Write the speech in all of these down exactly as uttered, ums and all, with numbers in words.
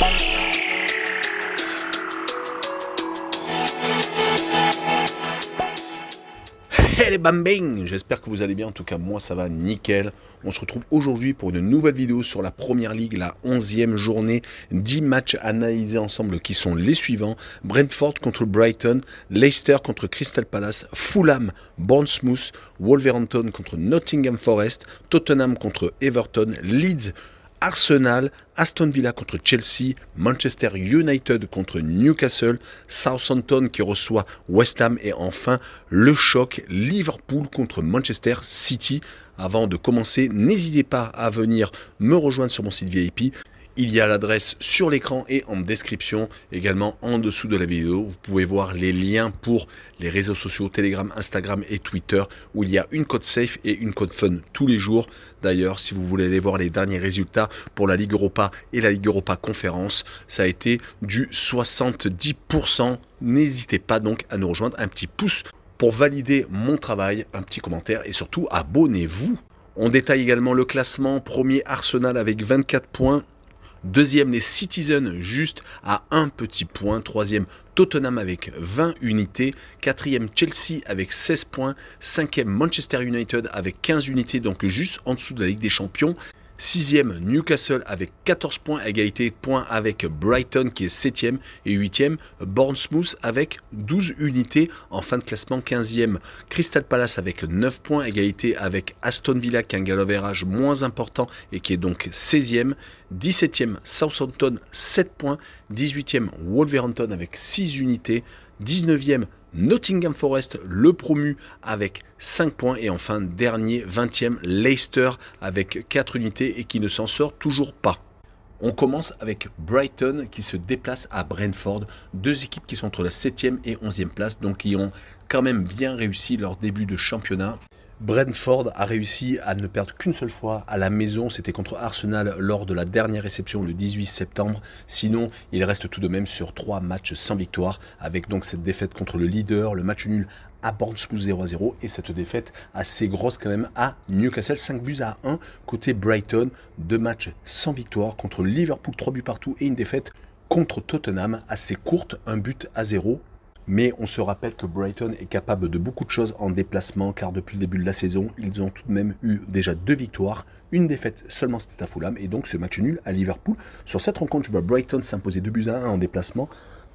Hey les bambins, j'espère que vous allez bien, en tout cas moi ça va nickel. On se retrouve aujourd'hui pour une nouvelle vidéo sur la Première Ligue, la onzième journée, dix matchs analysés ensemble qui sont les suivants: Brentford contre Brighton, Leicester contre Crystal Palace, Fulham, Bournemouth, Wolverhampton contre Nottingham Forest, Tottenham contre Everton, Leeds, Arsenal, Aston Villa contre Chelsea, Manchester United contre Newcastle, Southampton qui reçoit West Ham et enfin le choc Liverpool contre Manchester City. Avant de commencer, n'hésitez pas à venir me rejoindre sur mon site V I P. Il y a l'adresse sur l'écran et en description, également en dessous de la vidéo. Vous pouvez voir les liens pour les réseaux sociaux, Telegram, Instagram et Twitter, où il y a une code safe et une code fun tous les jours. D'ailleurs, si vous voulez aller voir les derniers résultats pour la Ligue Europa et la Ligue Europa Conférence, ça a été du soixante-dix pour cent. N'hésitez pas donc à nous rejoindre. Un petit pouce pour valider mon travail, un petit commentaire et surtout abonnez-vous. On détaille également le classement. Premier Arsenal avec vingt-quatre points. Deuxième, les Citizens, juste à un petit point. Troisième, Tottenham avec vingt unités. Quatrième, Chelsea avec seize points. Cinquième, Manchester United avec quinze unités, donc juste en dessous de la Ligue des Champions. Sixième, Newcastle avec quatorze points, à égalité de points avec Brighton qui est septième. Et huitième, Bournemouth avec douze unités en fin de classement. Quinzième, Crystal Palace avec neuf points, à égalité avec Aston Villa qui a un goal average moins important et qui est donc seizième. dix-septième, Southampton, sept points. dix-huitième, Wolverhampton avec six unités. dix-neuvième, Nottingham Forest, le promu avec cinq points. Et enfin, dernier, vingtième, Leicester avec quatre unités et qui ne s'en sort toujours pas. On commence avec Brighton qui se déplace à Brentford. Deux équipes qui sont entre la septième et onzième place, donc qui ont quand même bien réussi leur début de championnat. Brentford a réussi à ne perdre qu'une seule fois à la maison, c'était contre Arsenal lors de la dernière réception le dix-huit septembre. Sinon, il reste tout de même sur trois matchs sans victoire, avec donc cette défaite contre le leader, le match nul à Bournemouth zéro à zéro et cette défaite assez grosse quand même à Newcastle, cinq buts à un. Côté Brighton, deux matchs sans victoire contre Liverpool, trois buts partout et une défaite contre Tottenham assez courte, un but à zéro. Mais on se rappelle que Brighton est capable de beaucoup de choses en déplacement, car depuis le début de la saison, ils ont tout de même eu déjà deux victoires, une défaite seulement c'était à Fulham, et donc ce match nul à Liverpool. Sur cette rencontre, je vois Brighton s'imposer deux buts à un en déplacement,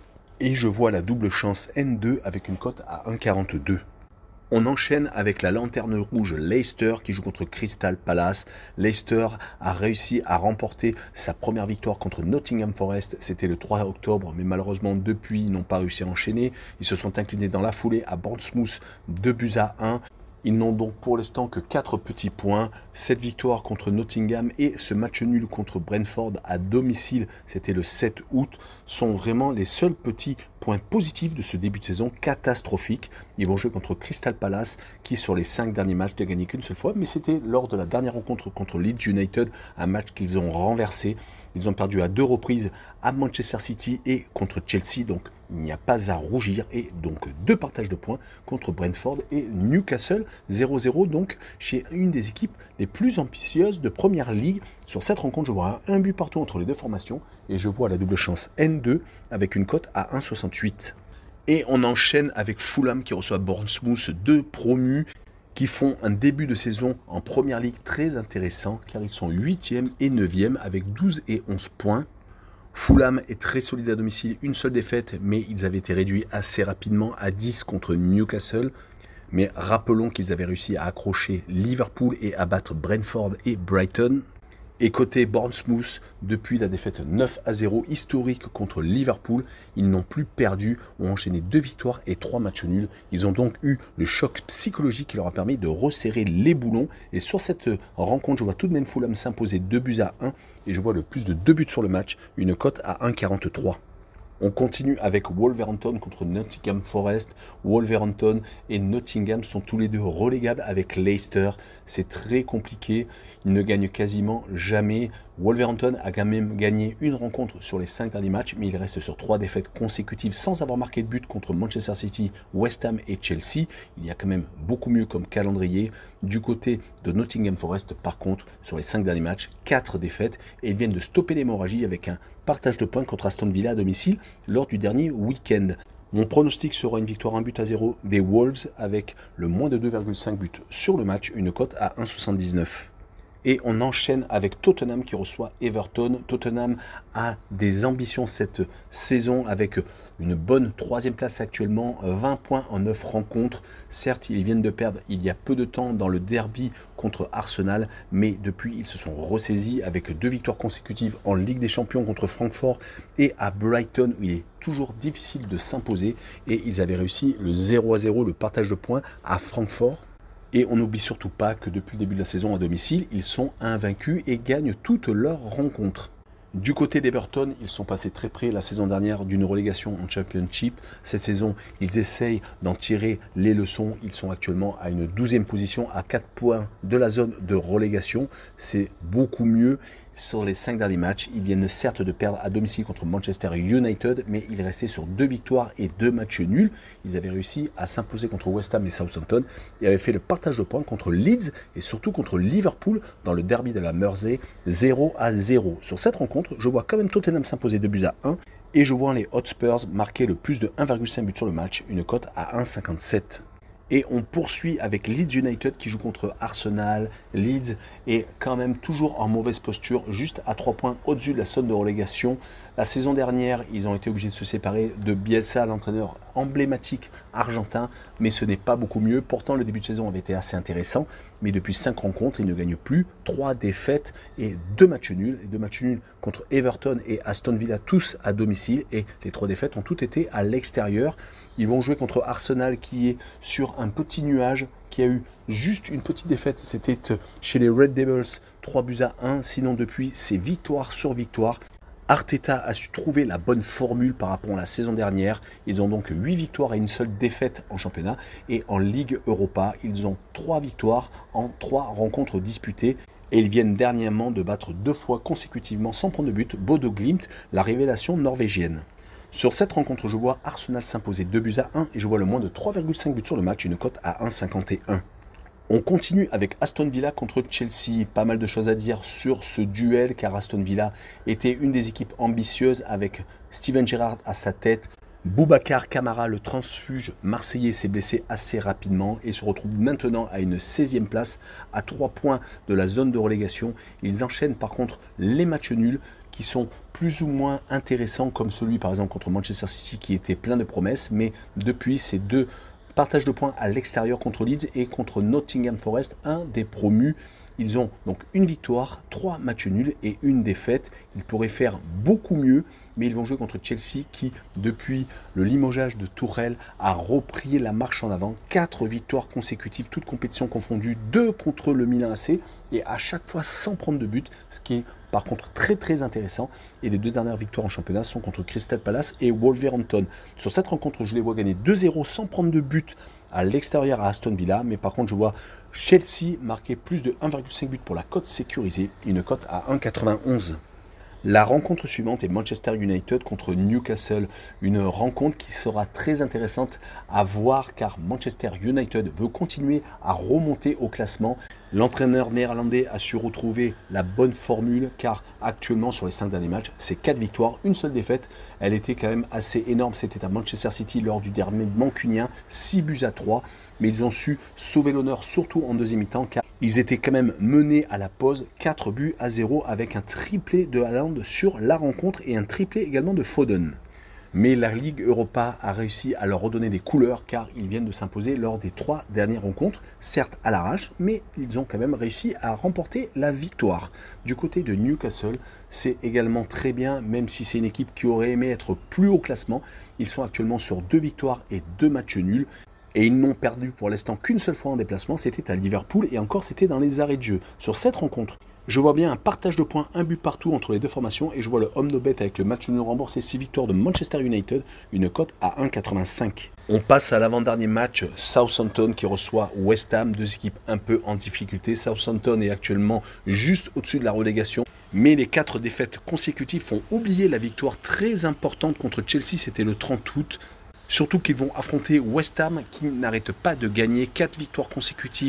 et je vois la double chance N deux avec une cote à un virgule quarante-deux. On enchaîne avec la lanterne rouge Leicester qui joue contre Crystal Palace. Leicester a réussi à remporter sa première victoire contre Nottingham Forest. C'était le trois octobre, mais malheureusement depuis, ils n'ont pas réussi à enchaîner. Ils se sont inclinés dans la foulée à Bournemouth, deux buts à un. Ils n'ont donc pour l'instant que quatre petits points. Cette victoire contre Nottingham et ce match nul contre Brentford à domicile, c'était le sept août, sont vraiment les seuls petits points positifs de ce début de saison catastrophique. Ils vont jouer contre Crystal Palace qui sur les cinq derniers matchs n'a gagné qu'une seule fois, mais c'était lors de la dernière rencontre contre Leeds United, un match qu'ils ont renversé. Ils ont perdu à deux reprises à Manchester City et contre Chelsea, donc il n'y a pas à rougir. Et donc deux partages de points contre Brentford et Newcastle, zéro zéro, donc chez une des équipes les plus ambitieuses de Première Ligue. Sur cette rencontre, je vois un but partout entre les deux formations et je vois la double chance N deux avec une cote à un virgule soixante-huit. Et on enchaîne avec Fulham qui reçoit Bournemouth, deux promus, qui font un début de saison en Première Ligue très intéressant, car ils sont huitième et neuvième avec douze et onze points. Fulham est très solide à domicile, une seule défaite, mais ils avaient été réduits assez rapidement à dix contre Newcastle. Mais rappelons qu'ils avaient réussi à accrocher Liverpool et à battre Brentford et Brighton. Et côté Bournemouth, depuis la défaite neuf à zéro historique contre Liverpool, ils n'ont plus perdu, ont enchaîné deux victoires et trois matchs nuls. Ils ont donc eu le choc psychologique qui leur a permis de resserrer les boulons. Et sur cette rencontre, je vois tout de même Fulham s'imposer deux buts à un et je vois le plus de deux buts sur le match, une cote à un virgule quarante-trois. On continue avec Wolverhampton contre Nottingham Forest. Wolverhampton et Nottingham sont tous les deux relégables avec Leicester. C'est très compliqué. Ils ne gagnent quasiment jamais. Wolverhampton a quand même gagné une rencontre sur les cinq derniers matchs, mais il reste sur trois défaites consécutives sans avoir marqué de but contre Manchester City, West Ham et Chelsea. Il y a quand même beaucoup mieux comme calendrier. Du côté de Nottingham Forest, par contre, sur les cinq derniers matchs, quatre défaites et ils viennent de stopper l'hémorragie avec un partage de points contre Aston Villa à domicile lors du dernier week-end. Mon pronostic sera une victoire un but à zéro des Wolves avec le moins de deux virgule cinq buts sur le match, une cote à un virgule soixante-dix-neuf. Et on enchaîne avec Tottenham qui reçoit Everton. Tottenham a des ambitions cette saison avec une bonne troisième place actuellement, vingt points en neuf rencontres. Certes, ils viennent de perdre il y a peu de temps dans le derby contre Arsenal, mais depuis, ils se sont ressaisis avec deux victoires consécutives en Ligue des Champions contre Francfort et à Brighton, où il est toujours difficile de s'imposer. Et ils avaient réussi le zéro à zéro, le partage de points à Francfort. Et on n'oublie surtout pas que depuis le début de la saison à domicile, ils sont invaincus et gagnent toutes leurs rencontres. Du côté d'Everton, ils sont passés très près la saison dernière d'une relégation en Championship. Cette saison, ils essayent d'en tirer les leçons. Ils sont actuellement à une douzième position, à quatre points de la zone de relégation. C'est beaucoup mieux. Sur les cinq derniers matchs, ils viennent certes de perdre à domicile contre Manchester United, mais ils restaient sur deux victoires et deux matchs nuls. Ils avaient réussi à s'imposer contre West Ham et Southampton et avaient fait le partage de points contre Leeds et surtout contre Liverpool dans le derby de la Mersey, zéro à zéro. Sur cette rencontre, je vois quand même Tottenham s'imposer deux buts à un et je vois les Hotspurs marquer le plus de un virgule cinq buts sur le match, une cote à un virgule cinquante-sept. Et on poursuit avec Leeds United qui joue contre Arsenal. Leeds est quand même toujours en mauvaise posture, juste à trois points au-dessus de la zone de relégation. La saison dernière, ils ont été obligés de se séparer de Bielsa, l'entraîneur emblématique argentin, mais ce n'est pas beaucoup mieux. Pourtant, le début de saison avait été assez intéressant, mais depuis cinq rencontres, ils ne gagnent plus. trois défaites et deux matchs nuls. Les deux matchs nuls contre Everton et Aston Villa, tous à domicile, et les trois défaites ont toutes été à l'extérieur. Ils vont jouer contre Arsenal qui est sur un petit nuage, qui a eu juste une petite défaite. C'était chez les Red Devils, trois buts à un. Sinon depuis, c'est victoire sur victoire. Arteta a su trouver la bonne formule par rapport à la saison dernière. Ils ont donc huit victoires et une seule défaite en championnat. Et en Ligue Europa, ils ont trois victoires en trois rencontres disputées. Et ils viennent dernièrement de battre deux fois consécutivement sans prendre de but Bodo Glimt, la révélation norvégienne. Sur cette rencontre, je vois Arsenal s'imposer deux buts à un et je vois le moins de trois virgule cinq buts sur le match, une cote à un virgule cinquante et un. On continue avec Aston Villa contre Chelsea. Pas mal de choses à dire sur ce duel car Aston Villa était une des équipes ambitieuses avec Steven Gerrard à sa tête. Boubacar Kamara, le transfuge marseillais, s'est blessé assez rapidement et se retrouve maintenant à une seizième place, à trois points de la zone de relégation. Ils enchaînent par contre les matchs nuls qui sont plus ou moins intéressants, comme celui par exemple contre Manchester City qui était plein de promesses, mais depuis ces deux partages de points à l'extérieur contre Leeds et contre Nottingham Forest, un des promus. Ils ont donc une victoire, trois matchs nuls et une défaite. Ils pourraient faire beaucoup mieux, mais ils vont jouer contre Chelsea qui, depuis le limogeage de Tourelle, a repris la marche en avant. Quatre victoires consécutives, toutes compétitions confondues, deux contre le Milan A C et à chaque fois sans prendre de but, ce qui est par contre très très intéressant. Et les deux dernières victoires en championnat sont contre Crystal Palace et Wolverhampton. Sur cette rencontre, je les vois gagner deux zéro sans prendre de but à l'extérieur à Aston Villa, mais par contre je vois Chelsea marquer plus de un virgule cinq buts pour la cote sécurisée, une cote à un virgule quatre-vingt-onze. La rencontre suivante est Manchester United contre Newcastle, une rencontre qui sera très intéressante à voir car Manchester United veut continuer à remonter au classement. L'entraîneur néerlandais a su retrouver la bonne formule car actuellement sur les cinq derniers matchs, c'est quatre victoires, une seule défaite. Elle était quand même assez énorme, c'était à Manchester City lors du derby mancunien, six buts à trois. Mais ils ont su sauver l'honneur surtout en deuxième mi-temps car ils étaient quand même menés à la pause quatre buts à zéro avec un triplé de Haaland sur la rencontre et un triplé également de Foden. Mais la Ligue Europa a réussi à leur redonner des couleurs car ils viennent de s'imposer lors des trois dernières rencontres, certes à l'arrache, mais ils ont quand même réussi à remporter la victoire. Du côté de Newcastle, c'est également très bien, même si c'est une équipe qui aurait aimé être plus haut classement. Ils sont actuellement sur deux victoires et deux matchs nuls. Et ils n'ont perdu pour l'instant qu'une seule fois en déplacement, c'était à Liverpool et encore c'était dans les arrêts de jeu. Sur cette rencontre, je vois bien un partage de points, un but partout entre les deux formations et je vois le home no bet avec le match nul remboursé, six victoires de Manchester United, une cote à un virgule quatre-vingt-cinq. On passe à l'avant-dernier match, Southampton qui reçoit West Ham, deux équipes un peu en difficulté. Southampton est actuellement juste au-dessus de la relégation. Mais les quatre défaites consécutives font oublier la victoire très importante contre Chelsea, c'était le trente août. Surtout qu'ils vont affronter West Ham qui n'arrête pas de gagner, quatre victoires consécutives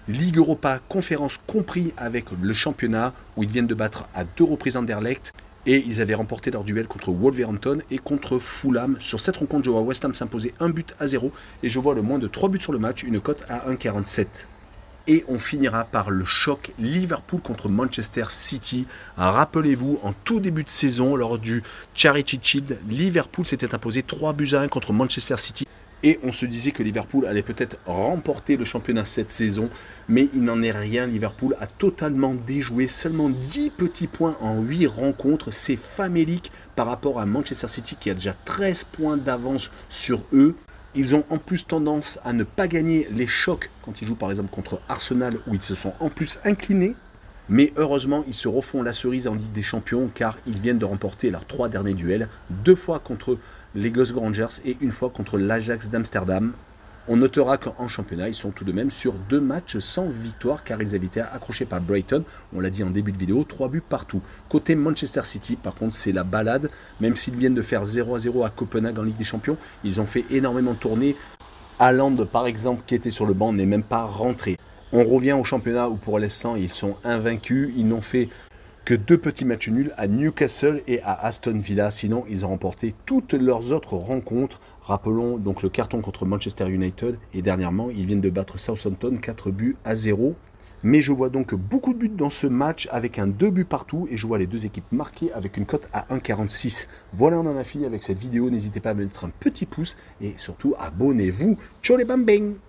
Ligue Europa, conférence compris avec le championnat, où ils viennent de battre à deux reprises Anderlecht. Et ils avaient remporté leur duel contre Wolverhampton et contre Fulham. Sur cette rencontre, je vois West Ham s'imposer un but à zéro. Et je vois le moins de trois buts sur le match, une cote à un virgule quarante-sept. Et on finira par le choc Liverpool contre Manchester City. Rappelez-vous, en tout début de saison, lors du Charity Shield, Liverpool s'était imposé trois buts à un contre Manchester City. Et on se disait que Liverpool allait peut-être remporter le championnat cette saison, mais il n'en est rien. Liverpool a totalement déjoué, seulement dix petits points en huit rencontres. C'est famélique par rapport à Manchester City qui a déjà treize points d'avance sur eux. Ils ont en plus tendance à ne pas gagner les chocs quand ils jouent par exemple contre Arsenal où ils se sont en plus inclinés. Mais heureusement, ils se refont la cerise en Ligue des Champions car ils viennent de remporter leurs trois derniers duels, deux fois contre les Glasgow Rangers et une fois contre l'Ajax d'Amsterdam. On notera qu'en championnat, ils sont tout de même sur deux matchs sans victoire car ils avaient été accrochés par Brighton. On l'a dit en début de vidéo, trois buts partout. Côté Manchester City, par contre, c'est la balade. Même s'ils viennent de faire zéro à zéro à Copenhague en Ligue des Champions, ils ont fait énormément tourner. Haaland, par exemple, qui était sur le banc, n'est même pas rentré. On revient au championnat où pour l'instant ils sont invaincus, ils n'ont fait que deux petits matchs nuls à Newcastle et à Aston Villa, sinon ils ont remporté toutes leurs autres rencontres. Rappelons donc le carton contre Manchester United et dernièrement ils viennent de battre Southampton quatre buts à zéro. Mais je vois donc beaucoup de buts dans ce match avec un deux buts partout et je vois les deux équipes marquées avec une cote à un virgule quarante-six. Voilà, on en a fini avec cette vidéo, n'hésitez pas à mettre un petit pouce et surtout abonnez-vous. Ciao les bambins!